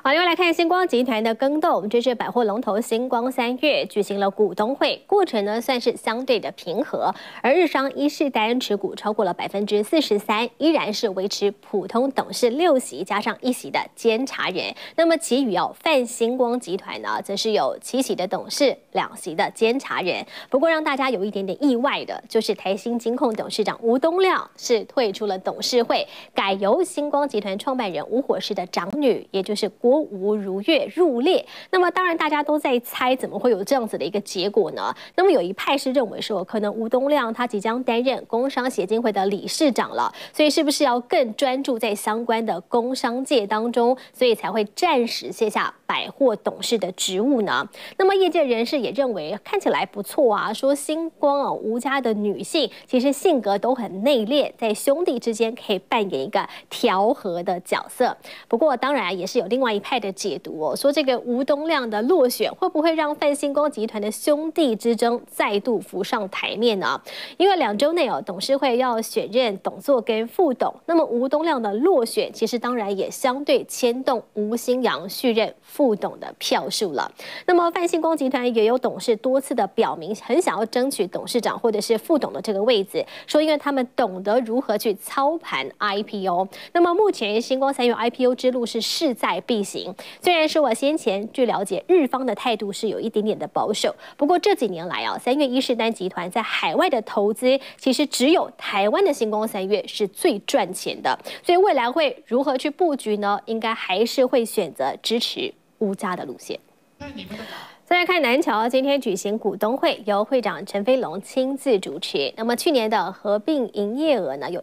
好，另外来看星光集团的更动，这是百货龙头星光3月举行了股东会，过程呢算是相对的平和，而日商一世单持股超过了43%，依然是维持普通董事6席加上1席的监察人。那么其余泛星光集团呢，则是有7席的董事，2席的监察人。不过让大家有一点点意外的，就是台新金控董事长吴东亮是退出了董事会，改由星光集团创办人吴火狮的长女，也就是郭吴如月入列。那么当然大家都在猜怎么会有这样子的一个结果呢？那么有一派是认为说，可能吴东亮他即将担任工商协进会的理事长了，所以是不是要更专注在相关的工商界当中，所以才会暂时卸下百货董事的职务呢？那么业界人士也认为看起来不错啊，说星光吴家的女性其实性格都很内敛，在兄弟之间可以扮演一个调和的角色。不过当然也是有另外一派的解读说这个吴东亮的落选会不会让泛星光集团的兄弟之争再度浮上台面呢？因为2周内董事会要选任董座跟副董，那么吴东亮的落选其实当然也相对牵动吴新阳续任副董的票数了。那么泛星光集团也有董事多次的表明很想要争取董事长或者是副董的这个位置，说因为他们懂得如何去操盘 IPO。那么目前星光3月 IPO 之路是势在必行，虽然说我先前据了解日方的态度是有一点点的保守，不过这几年来3月一世单集团在海外的投资其实只有台湾的星光3月是最赚钱的，所以未来会如何去布局呢？应该还是会选择支持吴家的路线。再来看南侨今天举行股东会，由会长陈飞龙亲自主持。那么去年的合并营业额呢有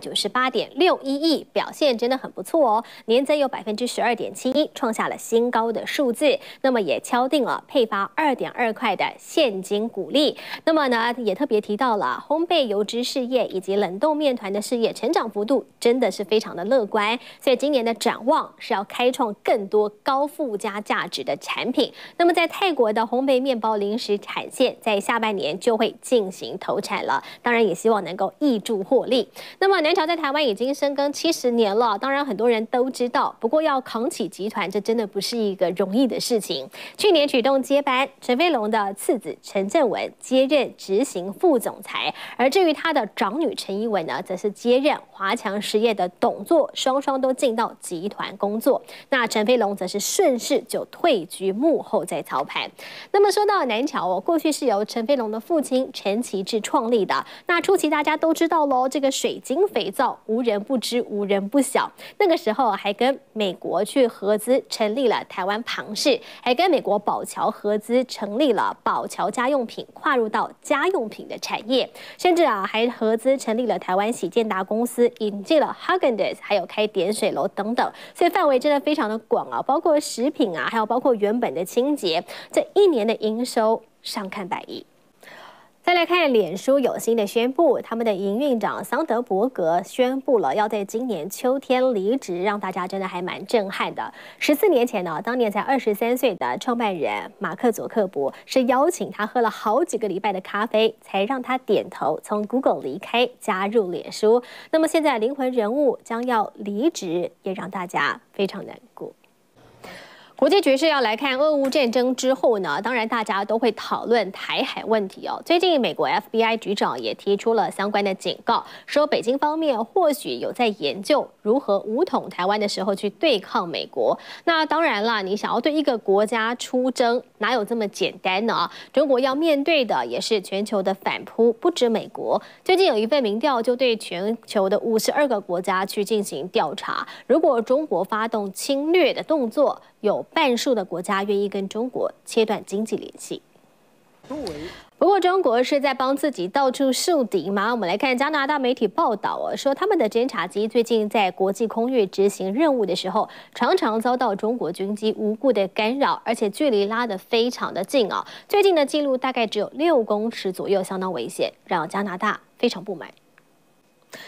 198.61亿，表现真的很不错年增有12.71%，创下了新高的数字。那么也敲定了配发2.2块的现金股利。那么呢也特别提到了烘焙油脂事业以及冷冻面团的事业成长幅度真的是非常的乐观，所以今年的展望是要开创更多高附加价值的产品。那么在泰国的烘焙面包零食产线在下半年就会进行投产了，当然也希望能够挹注获利。那么南侨在台湾已经深耕70年了，当然很多人都知道，不过要扛起集团，这真的不是一个容易的事情。去年启动接班，陈飞龙的次子陈正文接任执行副总裁，而至于他的长女陈怡文呢，则是接任华强实业的董座，双双都进到集团工作。那陈飞龙则是顺势就退居幕后在操盘。那么说到南侨过去是由陈飞龙的父亲陈其志创立的。那初期大家都知道喽，这个水晶肥皂无人不知无人不晓。那个时候还跟美国去合资成立了台湾庞氏，还跟美国宝乔合资成立了宝乔家用品，跨入到家用品的产业，甚至还合资成立了台湾喜健达公司，引进了 Häagen-Dazs， 还有开点水楼等等，所以范围真的非常的广包括食品还有包括原本的清洁。这1年的营收上看100亿。再来看脸书有新的宣布，他们的营运长桑德伯格宣布了要在今年秋天离职，让大家真的还蛮震撼的。14年前呢，当年才23岁的创办人马克·佐克伯是邀请他喝了好几个礼拜的咖啡，才让他点头从 Google 离开，加入脸书。那么现在灵魂人物将要离职，也让大家非常难过。国际局势要来看俄乌战争之后呢，当然大家都会讨论台海问题最近美国 FBI 局长也提出了相关的警告，说北京方面或许有在研究如何武统台湾的时候去对抗美国。那当然啦，你想要对一个国家出征，哪有这么简单呢？中国要面对的也是全球的反扑，不止美国。最近有一份民调就对全球的52个国家去进行调查，如果中国发动侵略的动作，有半数的国家愿意跟中国切断经济联系。不过中国是在帮自己到处树敌吗？我们来看加拿大媒体报道说他们的侦察机最近在国际空域执行任务的时候，常常遭到中国军机无故的干扰，而且距离拉得非常的近最近的记录大概只有6公尺左右，相当危险，让加拿大非常不满。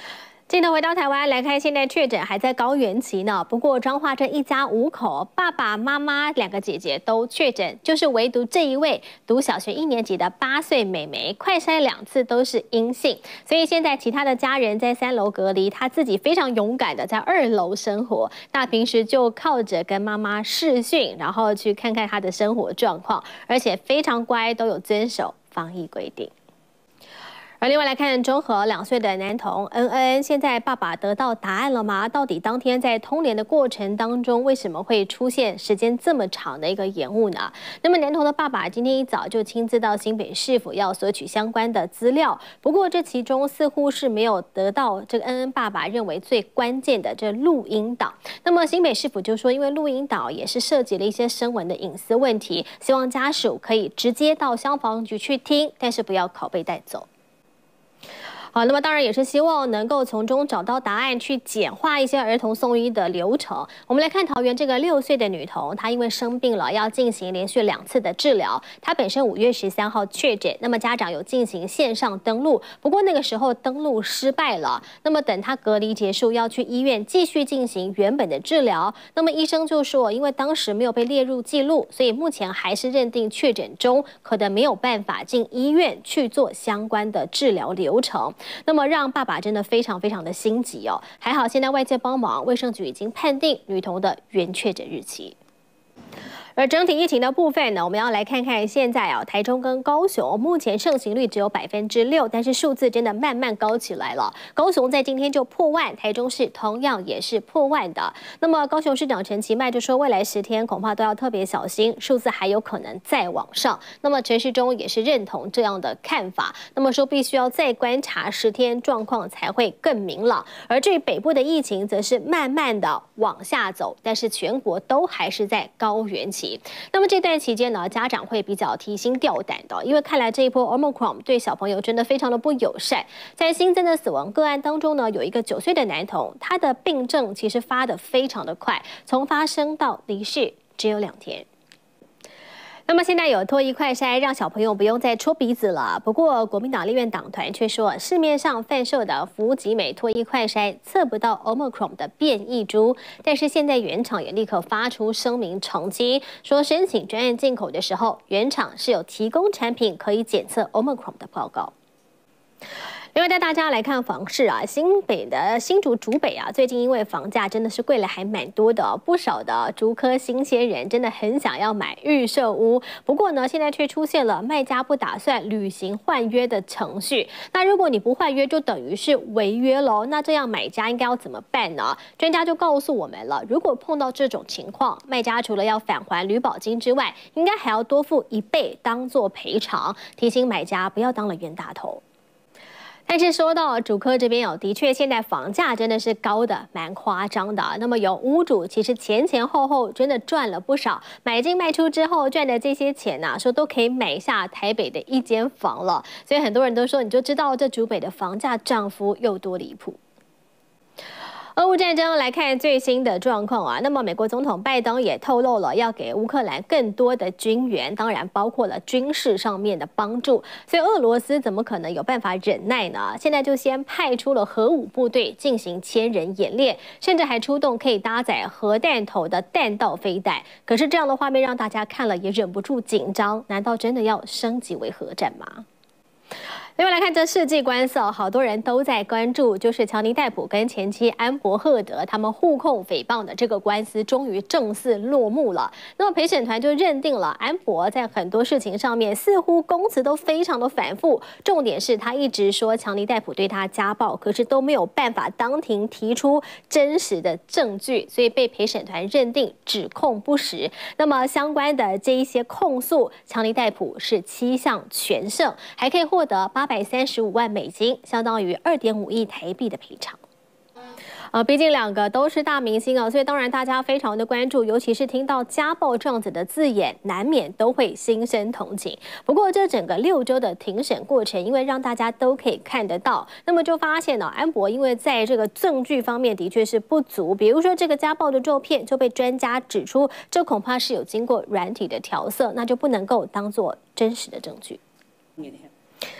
镜头回到台湾来看，现在确诊还在高原期呢。不过彰化这一家5口，爸爸妈妈2个姐姐都确诊，就是唯独这一位读小学1年级的8岁妹妹，快筛2次都是阴性。所以现在其他的家人在3楼隔离，她自己非常勇敢的在2楼生活。那平时就靠着跟妈妈视讯，然后去看看她的生活状况，而且非常乖，都有遵守防疫规定。而另外来看，中和2岁的男童恩恩，现在爸爸得到答案了吗？到底当天在通联的过程当中，为什么会出现时间这么长的一个延误呢？那么男童的爸爸今天一早就亲自到新北市府要索取相关的资料，不过这其中似乎是没有得到这个恩恩爸爸认为最关键的这录音档。那么新北市府就说，因为录音档也是涉及了一些声纹的隐私问题，希望家属可以直接到消防局去听，但是不要拷贝带走。好，那么当然也是希望能够从中找到答案，去简化一些儿童送医的流程。我们来看桃园这个6岁的女童，她因为生病了，要进行连续2次的治疗。她本身5月13号确诊，那么家长有进行线上登录，不过那个时候登录失败了。那么等她隔离结束，要去医院继续进行原本的治疗。那么医生就说，因为当时没有被列入记录，所以目前还是认定确诊中，可能没有办法进医院去做相关的治疗流程。那么让爸爸真的非常的心急哦。还好现在外界帮忙，卫生局已经判定女童的原确诊日期。而整体疫情的部分呢，我们要来看看现在台中跟高雄目前盛行率只有6%，但是数字真的慢慢高起来了。高雄在今天就破万，台中市同样也是破万的。那么高雄市长陈其迈就说，未来10天恐怕都要特别小心，数字还有可能再往上。那么陈时中也是认同这样的看法，那么说必须要再观察10天状况才会更明朗。而至于北部的疫情，则是慢慢的往下走，但是全国都还是在高原期。那么这段期间呢，家长会比较提心吊胆的，因为看来这一波 Omicron 对小朋友真的非常的不友善。在新增的死亡个案当中呢，有一个9岁的男童，他的病症其实发得非常的快，从发生到离世只有2天。那么现在有脱衣快筛，让小朋友不用再戳鼻子了。不过国民党立院党团却说，市面上贩售的福吉美脱衣快筛测不到 Omicron 的变异株。但是现在原厂也立刻发出声明澄清，说申请专案进口的时候，原厂是有提供产品可以检测 Omicron 的报告。另外带大家来看房市啊，新竹竹北啊，最近因为房价真的是贵了还蛮多的，不少的竹科新鲜人真的很想要买预售屋。不过呢，现在却出现了卖家不打算履行换约的程序。那如果你不换约，就等于是违约喽。那这样买家应该要怎么办呢？专家就告诉我们了，如果碰到这种情况，卖家除了要返还履保金之外，应该还要多付1倍当做赔偿，提醒买家不要当了冤大头。但是说到竹科这边的确现在房价真的是高的蛮夸张的。那么有屋主其实前后真的赚了不少，买进卖出之后赚的这些钱说都可以买下台北的1间房了。所以很多人都说，你就知道这竹北的房价涨幅有多离谱。俄乌战争来看最新的状况那么美国总统拜登也透露了要给乌克兰更多的军援，当然包括了军事上面的帮助。所以俄罗斯怎么可能有办法忍耐呢？现在就先派出了核武部队进行千人演练，甚至还出动可以搭载核弹头的弹道飞弹。可是这样的画面让大家看了也忍不住紧张，难道真的要升级为核战吗？另外来看这世纪官司好多人都在关注，就是强尼戴普跟前妻安伯赫德他们互控诽谤的这个官司终于正式落幕了。那么陪审团就认定了安伯在很多事情上面似乎供词都非常的反复，重点是他一直说强尼戴普对他家暴，可是都没有办法当庭提出真实的证据，所以被陪审团认定指控不实。那么相关的这一些控诉，强尼戴普是7项全胜，还可以获得835万美金，相当于2.5亿台币的赔偿。毕竟2个都是大明星所以当然大家非常的关注，尤其是听到家暴这样子的字眼，难免都会心生同情。不过这整个6周的庭审过程，因为让大家都可以看得到，那么就发现安伯因为在这个证据方面的确是不足，比如说这个家暴的照片就被专家指出，这恐怕是有经过软体的调色，那就不能够当做真实的证据。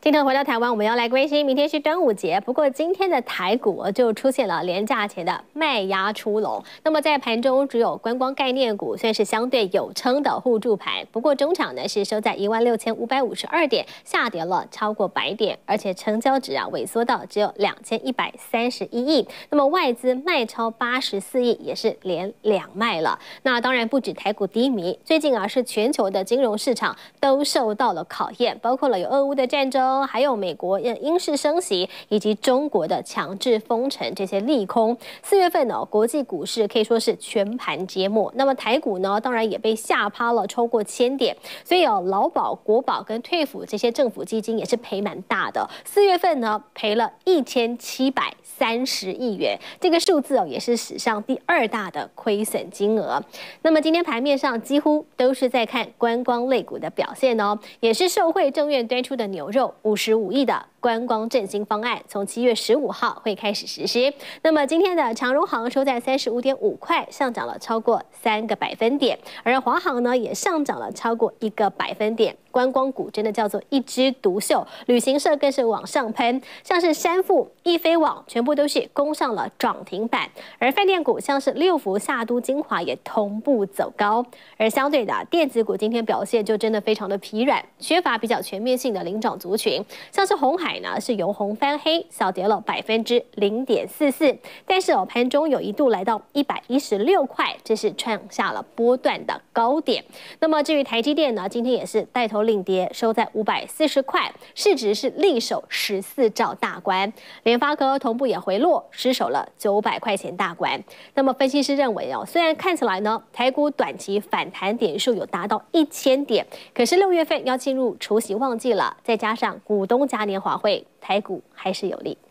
镜头回到台湾，我们要来关心，明天是端午节，不过今天的台股就出现了连假前的卖压出笼。那么在盘中，只有观光概念股算是相对有撑的护住盘，不过中场呢是收在16552点，下跌了超过100点，而且成交值萎缩到只有2131亿。那么外资卖超84亿，也是连2卖了。那当然不止台股低迷，最近是全球的金融市场都受到了考验，包括了有俄乌的战争。还有美国鹰式升息，以及中国的强制封城这些利空，4月份国际股市可以说是全盘皆墨。那么台股呢，当然也被吓趴了超过1000点，所以劳保、国保跟退抚这些政府基金也是赔蛮大的。4月份呢，赔了1730亿元，这个数字也是史上第2大的亏损金额。那么今天盘面上几乎都是在看观光类股的表现哦，也是受惠政院端出的牛肉55亿的观光振兴方案，从7月15号会开始实施。那么今天的长荣航收在35.5块，上涨了超过3个百分点，而华航呢也上涨了超过1个百分点。观光股真的叫做一枝独秀，旅行社更是往上喷，像是山富、易飞网全部都是攻上了涨停板，而饭店股像是六福、夏都、精华也同步走高。而相对的电子股今天表现就真的非常的疲软，缺乏比较全面性的领涨族群，像是鸿海呢是由红翻黑，小跌了0.44%，但是盘中有一度来到116块，这是创下了波段的高点。那么至于台积电呢，今天也是带头领跌，收在540块，市值是力守14兆大关。联发科同步也回落，失守了900块钱大关。那么分析师认为虽然看起来呢台股短期反弹点数有达到1000点，可是6月份要进入除息旺季了，再加上股东嘉年华会，台股还是有利。